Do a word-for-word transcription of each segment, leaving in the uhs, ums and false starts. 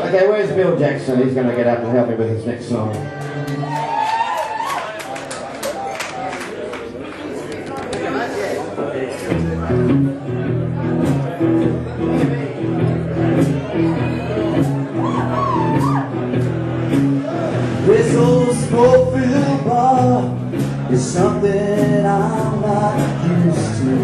Okay, where's Bill Jackson? He's going to get up and help me with his next song. This old smoke-filled bar is something I'm not used to.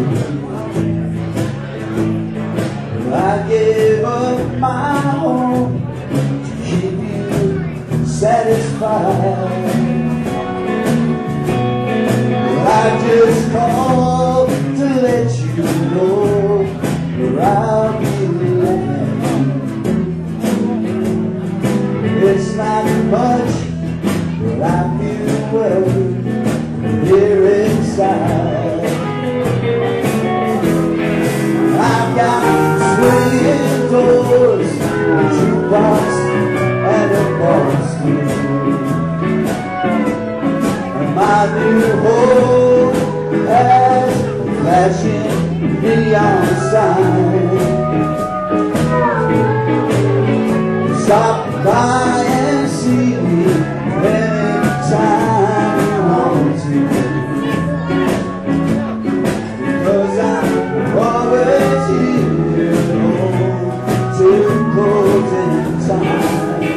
I gave up my home to keep you satisfied. I just called to let you know where I'll be living. It's not much, but I feel well here inside. I've got swinging doors, a jukebox, and a bar stool. And my new home has a flashing neon sign. Stop by and see me anytime you want to, because I'm always here home till closing time.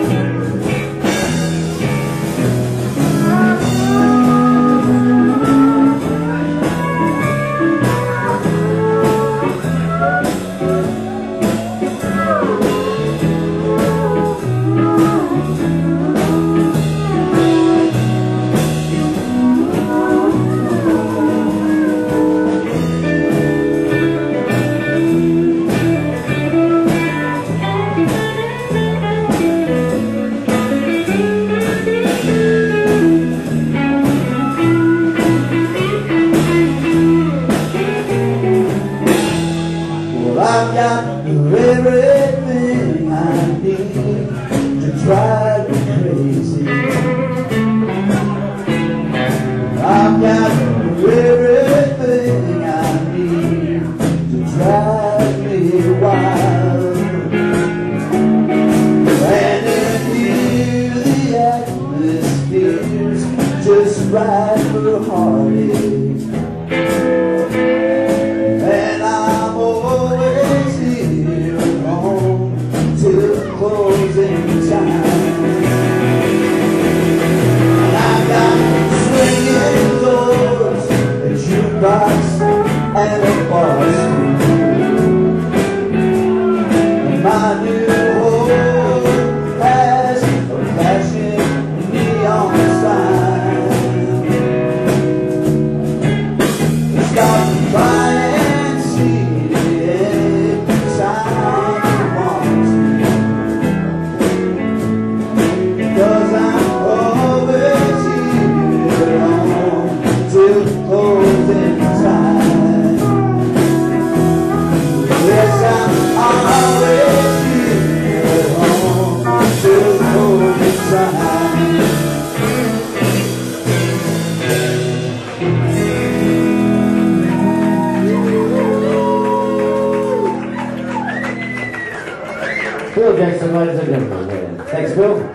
I've got everything I need to drive me crazy. I've got everything I need to drive me wild. And in here the atmosphere's just right for a heartache. And I'm always here at home till closing time. And I've got swinging doors, a jukebox, and a bar stool. And my new home has a flashing neon sign. Stop by and see me anytime you want to, because I'm always here home till closing time. Yes, I'm always here home till closing time. Bill Jackson, ladies and gentlemen. Thanks, Bill.